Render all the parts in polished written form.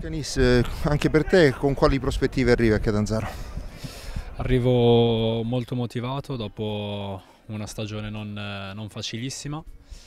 Denis, anche per te con quali prospettive arrivi a Catanzaro? Arrivo molto motivato dopo una stagione non facilissima.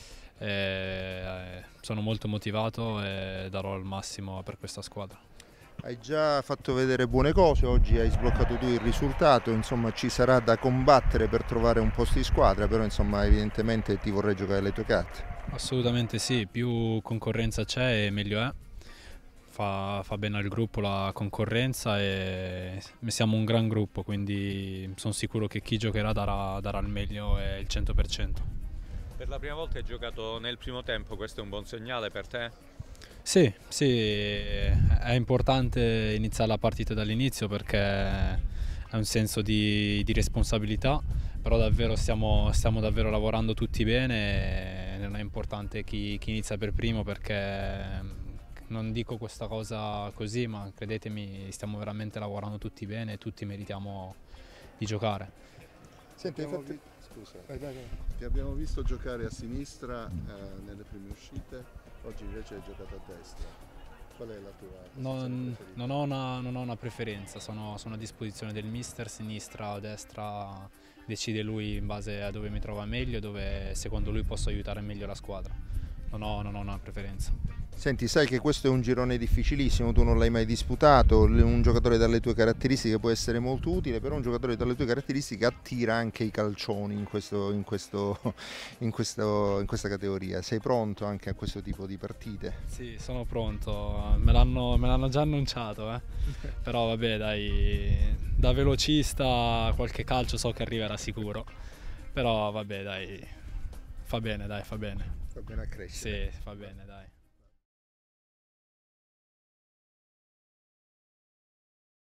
Sono molto motivato e darò il massimo per questa squadra. Hai già fatto vedere buone cose, oggi hai sbloccato tu il risultato, insomma ci sarà da combattere per trovare un posto di squadra, però insomma evidentemente ti vorrei giocare le tue carte. Assolutamente sì, più concorrenza c'è e meglio è. Fa bene al gruppo la concorrenza e siamo un gran gruppo, quindi sono sicuro che chi giocherà darà il meglio e il 100%. Per la prima volta hai giocato nel primo tempo, questo è un buon segnale per te? Sì, sì, è importante iniziare la partita dall'inizio perché è un senso di responsabilità, però davvero stiamo davvero lavorando tutti bene e non è importante chi inizia per primo perché non dico questa cosa così, ma credetemi, stiamo veramente lavorando tutti bene e tutti meritiamo di giocare. Senti, Scusa, ti abbiamo visto giocare a sinistra nelle prime uscite, oggi invece hai giocato a destra. Qual è la tua posizione preferita? Non ho una preferenza, sono a disposizione del mister, sinistra o destra decide lui in base a dove mi trova meglio, dove secondo lui posso aiutare meglio la squadra. Non ho una preferenza. senti, sai che questo è un girone difficilissimo, tu non l'hai mai disputato, un giocatore dalle tue caratteristiche può essere molto utile, però un giocatore dalle tue caratteristiche attira anche i calcioni in questa categoria. Sei pronto anche a questo tipo di partite? Sì, sono pronto, me l'hanno già annunciato, però vabbè dai, da velocista qualche calcio so che arriverà sicuro, però vabbè dai, fa bene dai, fa bene. Va bene a crescere. Sì, fa bene dai.